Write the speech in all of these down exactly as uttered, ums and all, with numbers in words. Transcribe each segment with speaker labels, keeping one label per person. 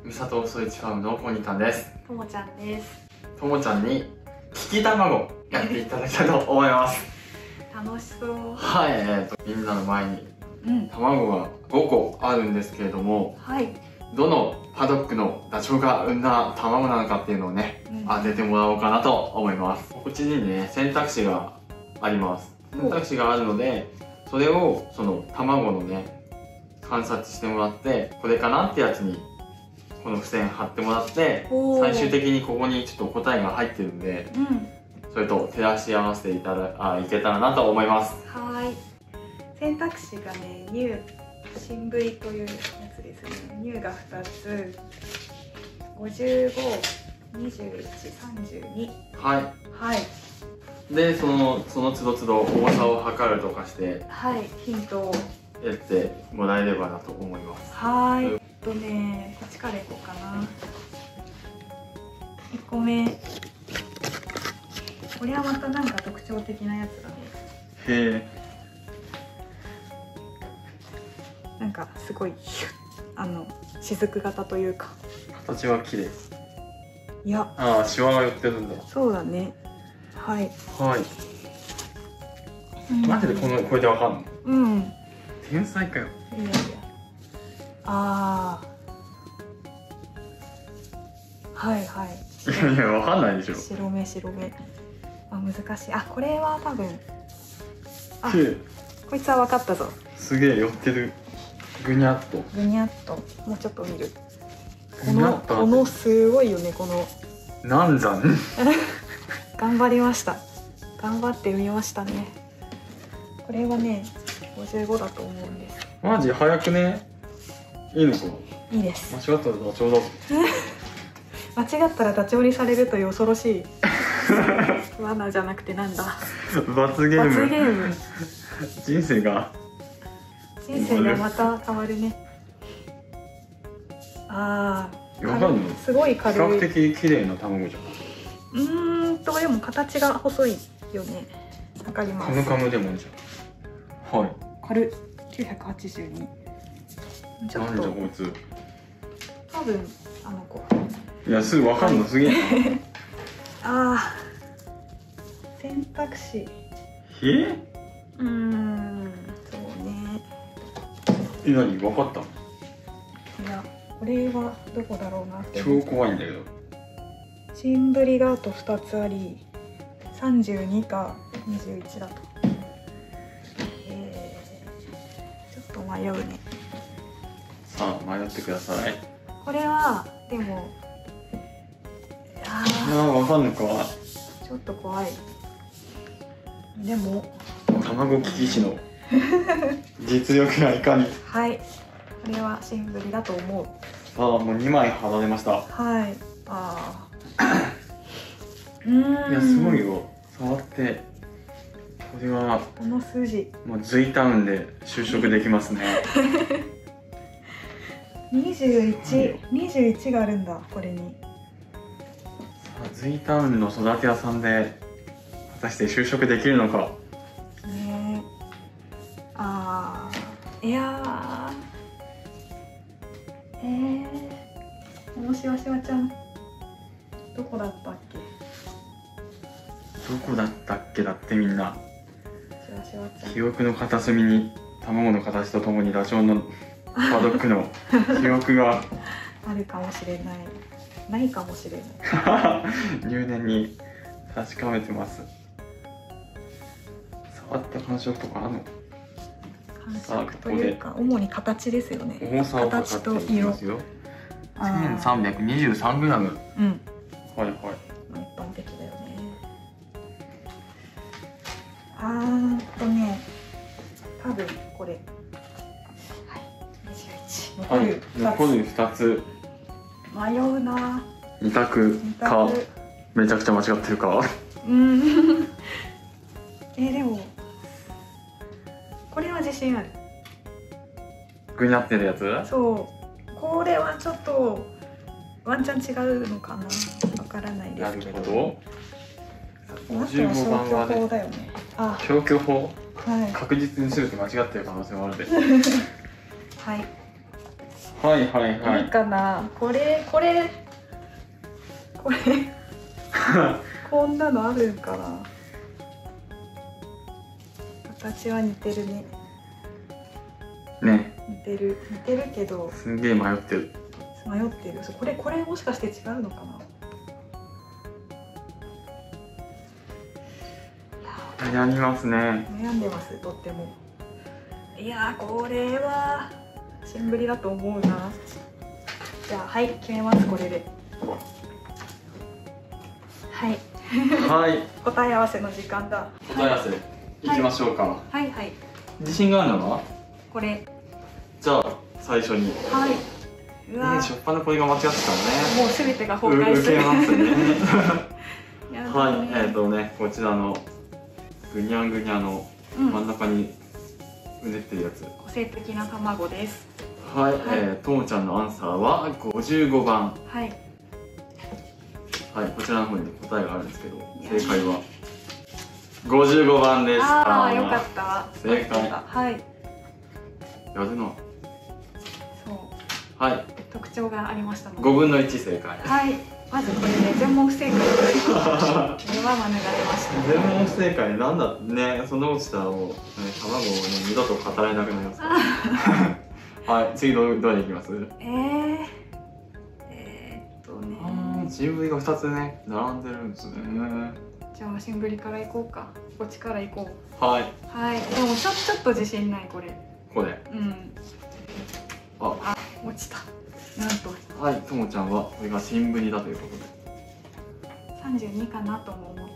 Speaker 1: みさとスイーツファームのポニタンです。
Speaker 2: ともちゃんです。
Speaker 1: ともちゃんに利き卵やっていただきたいと思います。
Speaker 2: 楽しそう。
Speaker 1: はい、えーと、みんなの前に
Speaker 2: うん、
Speaker 1: 卵がごこあるんですけれども、
Speaker 2: はい、
Speaker 1: どのパドックのダチョウが産んだ卵なのかっていうのをね、うん、当ててもらおうかなと思います。こっちにね、選択肢があります。選択肢があるので、それをその卵のね、観察してもらって、これかなってやつにこの付箋貼ってもらって、最終的にここにちょっと答えが入ってるんで、うん、それと照らし合わせていただあいけたらなと思います。
Speaker 2: はい。選択肢がね、乳新部位というやつですね。乳がふたつ、ごじゅうご、にじゅういち、さんじゅうに。
Speaker 1: はい。はい。で、そのその都度都度重さを測るとかして、
Speaker 2: はい、ヒントを
Speaker 1: やってもらえればなと思います。
Speaker 2: はい。えっとね、こっちからいこうかな。いっこめ。これはまたなんか特徴的なやつだね。
Speaker 1: へ
Speaker 2: え。なんかすごいあの雫型というか。
Speaker 1: 形は綺麗。
Speaker 2: いや。
Speaker 1: ああ、シワが寄ってるんだ。
Speaker 2: そうだね。はい。
Speaker 1: はい。マジでこのこれでわかんの？
Speaker 2: うん。
Speaker 1: 天才かよ。
Speaker 2: いやいや。ああ。はいはい。
Speaker 1: いやいや、わかんないでしょ。
Speaker 2: 白目白目。あ、難しい。あ、これは多分。あ、こいつは分かったぞ。
Speaker 1: すげえ寄ってる。ぐにゃっと。
Speaker 2: ぐにゃっと。もうちょっと見る。このこのすごいよね、この。
Speaker 1: 難産。
Speaker 2: 頑張りました。頑張ってみましたね。これはね、ごじゅうごだと思うんです。
Speaker 1: マジ早くね。いいのかな。
Speaker 2: いいです。
Speaker 1: 間違ったらダチョウだ。
Speaker 2: 間違ったらダチョウにされるという恐ろしい。罠じゃなくてなんだ。
Speaker 1: 罰ゲーム。
Speaker 2: 罰ゲーム。
Speaker 1: 人生が。
Speaker 2: 人生がまた変わるね。ああ。
Speaker 1: わかんない。
Speaker 2: すごい軽い。
Speaker 1: 比較的綺麗な卵じゃん。
Speaker 2: うーんとでも形が細いよね。わかります。
Speaker 1: カムカムでもいいじゃん。はい。
Speaker 2: 軽きゅうひゃくはちじゅうに。ちょっと。
Speaker 1: なんじゃこいつ。
Speaker 2: 多分あの子。
Speaker 1: いや、すぐわかんのすげえ。
Speaker 2: ああ。選択肢。
Speaker 1: え？
Speaker 2: うーん、そうね。
Speaker 1: え、なに、わかった？
Speaker 2: いや、これはどこだろうなって。
Speaker 1: 超怖いんだけど。
Speaker 2: 新ぶりがあとふたつあり、さんじゅうにかにじゅういちだと。えー、ちょっと迷うね。
Speaker 1: さあ、迷ってください。
Speaker 2: これはでも、
Speaker 1: ああ、わかんのか。
Speaker 2: ちょっと怖い。でも
Speaker 1: 卵機器師の実力がいかに。
Speaker 2: はい、これは新ぶりだと思う。
Speaker 1: さあ、もうにまい貼られました。
Speaker 2: はい。ああ。うん。
Speaker 1: いや、すごいよ。触って。これは。
Speaker 2: この数字。
Speaker 1: もう Z タウンで就職できますね。
Speaker 2: にじゅういち、にじゅういちがあるんだ、これに。
Speaker 1: さあ、Z タウンの育て屋さんで。果たして就職できるのか。
Speaker 2: ねえ。ああ。いやー。ええー。このしわしわちゃん。どこだったっけ。
Speaker 1: どこだったっけだってみんな。
Speaker 2: しわしわちゃん。
Speaker 1: 記憶の片隅に卵の形とともにダチョウのパドックの記憶が
Speaker 2: あるかもしれない。ないかもしれない。
Speaker 1: 入念に確かめてます。触った感触とかあるの？
Speaker 2: 感触というか主に形ですよね。
Speaker 1: 重さを測っていきますよ。千三百二十三グラム。うん。はいはい。
Speaker 2: 一般的だよね。あーっとね、多分これ。はい。にじゅういち。残る。
Speaker 1: 残る二つ。
Speaker 2: 迷うな。
Speaker 1: 二択か。めちゃくちゃ間違ってるか。
Speaker 2: うん。えでもこれは自信ある。
Speaker 1: 具になってるやつ？
Speaker 2: そう。これはちょっとワンチャン違うのかな。わからないですけど。
Speaker 1: なるほど。
Speaker 2: ごじゅうごばんはね。だよね。あ、
Speaker 1: 消去法。
Speaker 2: はい。
Speaker 1: 確実にすべて間違ってる可能性もあるで。
Speaker 2: はい。
Speaker 1: はいはいはい
Speaker 2: いいかな。これこれこれこんなのあるんかな。形は似てるね。
Speaker 1: ね、
Speaker 2: 似てる似てるけど
Speaker 1: すんげえ迷ってる。
Speaker 2: 迷ってる。これこれもしかして違うのかな。
Speaker 1: 悩みますね。
Speaker 2: 悩んでます、とっても。いやー、これは新ぶりだと思うな。じゃあ、はい、決めます、これで。はい
Speaker 1: はい
Speaker 2: 答え合わせの時間だ。
Speaker 1: 答え合わせいきましょうか。
Speaker 2: はいはい、
Speaker 1: 自信があるのは
Speaker 2: これ。
Speaker 1: じゃあ最初に、
Speaker 2: はい。うわ
Speaker 1: ね、初っ端のこれが間違ってたのね。
Speaker 2: もうすべてが崩壊する。
Speaker 1: 受けますね
Speaker 2: やだね。
Speaker 1: はい、えっ、ー、とね、こちらのぐにゃんぐにゃの
Speaker 2: うん、
Speaker 1: 真ん中にうねってるやつ、
Speaker 2: 個性的な卵です。
Speaker 1: はい、
Speaker 2: はい、
Speaker 1: えー、ともちゃんのアンサーはごじゅうごばん。
Speaker 2: はい。
Speaker 1: はい、こちらの方に答えがあるんですけど、正解はごじゅうごばんでした。
Speaker 2: ああ、よかった。
Speaker 1: 正解。
Speaker 2: はい。
Speaker 1: やるな。
Speaker 2: そう。
Speaker 1: はい。
Speaker 2: 特徴がありましたので。
Speaker 1: ごぶんのいち正解。
Speaker 2: はい。まずこれで全問不正解ということで、これは免れました。
Speaker 1: 全問不正解なんだね、そんな落ちたらもう、ね、卵をね二度と語れなくなりますから。はい、次どどれいきます？
Speaker 2: えー、えー、っとね。
Speaker 1: ああ、新聞がふたつね並んでるんですね。
Speaker 2: じゃあ新ぶりからいこうか。こっちからいこう。
Speaker 1: はい。
Speaker 2: はい。でもちょちょっと自信ないこれ。
Speaker 1: これ。
Speaker 2: うん。
Speaker 1: あ、
Speaker 2: あ、落ちた。なんと。
Speaker 1: はい、ともちゃんはこれが新聞だということで。
Speaker 2: 三十二かなとも思った。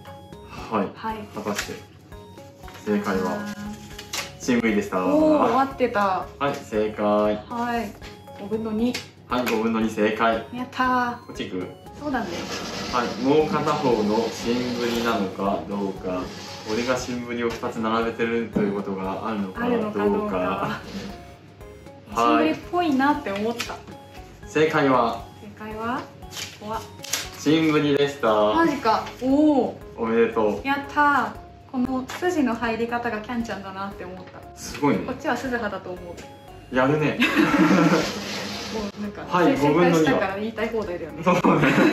Speaker 1: はい。
Speaker 2: はい。
Speaker 1: 果たして正解は新聞でした。
Speaker 2: おお、終わってた。
Speaker 1: はい、正解。
Speaker 2: はい。五分の二。
Speaker 1: はい、ごぶんのに正解。
Speaker 2: やったー。
Speaker 1: こっち行く。
Speaker 2: そうだね。
Speaker 1: はい、もう片方の新聞なのかどうか、俺が新聞をふたつ並べてるということがあるのか
Speaker 2: あるのかど
Speaker 1: どうか。
Speaker 2: うか。新
Speaker 1: はい、
Speaker 2: ぶりっぽいなって思った。
Speaker 1: 正解は
Speaker 2: 正解は。怖っ。
Speaker 1: 新聞でした。
Speaker 2: マジか。おお。
Speaker 1: おめでと
Speaker 2: やったー。この筋の入り方がキャンちゃんだなって思った。
Speaker 1: う。すごいね
Speaker 2: こ。っちは鈴葉だと思う。
Speaker 1: やるね。
Speaker 2: もうなんか、
Speaker 1: はい
Speaker 2: 正
Speaker 1: ごぶんのに
Speaker 2: 解したから言いたい放題だよね。
Speaker 1: そうね。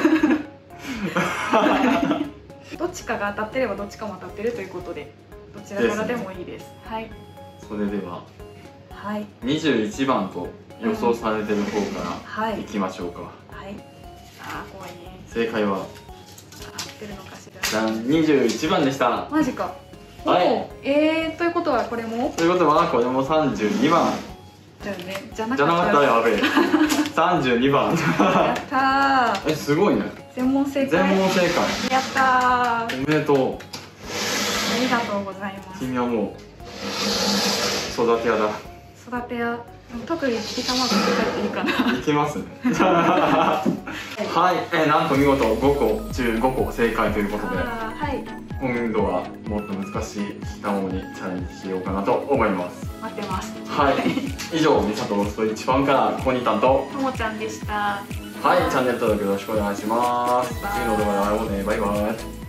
Speaker 2: どっちかが当たってればどっちかも当たってるということで、どちらからでもいいです。はい。
Speaker 1: それでは
Speaker 2: はい。
Speaker 1: にじゅういちばんと予想されてる方か
Speaker 2: はい。
Speaker 1: らいきましょうか。
Speaker 2: はい。あー、怖いね。
Speaker 1: 正解は
Speaker 2: 合ってるのかしら。
Speaker 1: じゃんにじゅういちばんでした。
Speaker 2: マジか。
Speaker 1: はい
Speaker 2: おー。えー、ということはこれも。
Speaker 1: ということはこれもさんじゅうにばん。
Speaker 2: だよね。じゃな
Speaker 1: じゃなかったらやべえ。さんじゅうにばん。
Speaker 2: やったー。
Speaker 1: え、すごいね。
Speaker 2: 全問正解。
Speaker 1: 全問正解。
Speaker 2: やったー。
Speaker 1: おめでとう。
Speaker 2: ありがとうございます。
Speaker 1: 君はもう育て屋だ。
Speaker 2: 育て屋。特にき卵って書いていいかな。
Speaker 1: いけますね。はい、えー、なんと見事ごこ中ごこ正解ということで、
Speaker 2: あー、はい。
Speaker 1: 今度はもっと難しいきたまごにチャレンジしようかなと思います。
Speaker 2: 待ってます。
Speaker 1: はい以上みさとロストイチファンからコニタンと
Speaker 2: ともちゃんでした。
Speaker 1: はいチャンネル登録よろしくお願いします。次の動画で会おうね。バイバイ。